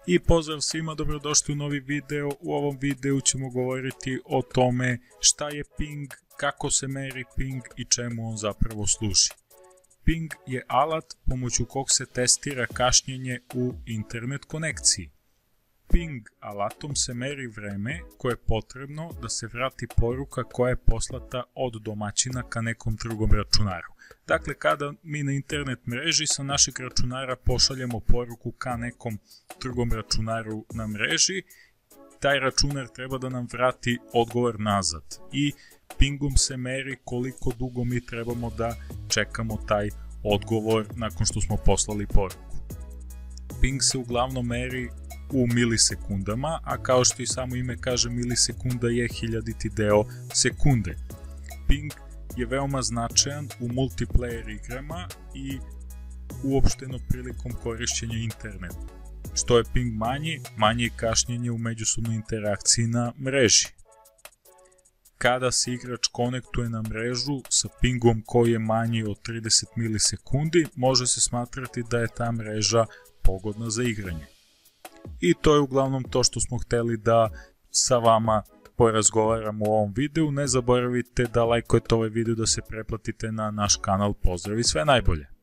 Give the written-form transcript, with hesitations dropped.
I pozdrav svima, dobrodošli u novi video. U ovom videu ćemo govoriti o tome šta je ping, kako se meri ping i čemu on zapravo služi. Ping je alat pomoću kog se testira kašnjenje u internet konekciji. Ping alatom se meri vreme koje je potrebno da se vrati poruka koja je poslata od domaćina ka nekom drugom računaru. Dakle, kada mi na internet mreži sa našeg računara pošaljemo poruku ka nekom drugom računaru na mreži, taj računar treba da nam vrati odgovor nazad i pingom se meri koliko dugo mi trebamo da čekamo taj odgovor nakon što smo poslali poruku. Ping se uglavnom meri u milisekundama, a kao što i samo ime kaže, milisekunda je hiljaditi deo sekunde. Ping je veoma značajan u multiplayer igrama i uopšteno prilikom korišćenja interneta. Što je ping manji, manje je kašnjenje u međusobnoj interakciji na mreži. Kada se igrač konektuje na mrežu sa pingom koji je manji od 30 milisekundi, može se smatrati da je ta mreža pogodna za igranje. I to je uglavnom to što smo hteli da sa vama porazgovaramo u ovom videu. Ne zaboravite da lajkujete ovaj video, da se pretplatite na naš kanal. Pozdrav i sve najbolje!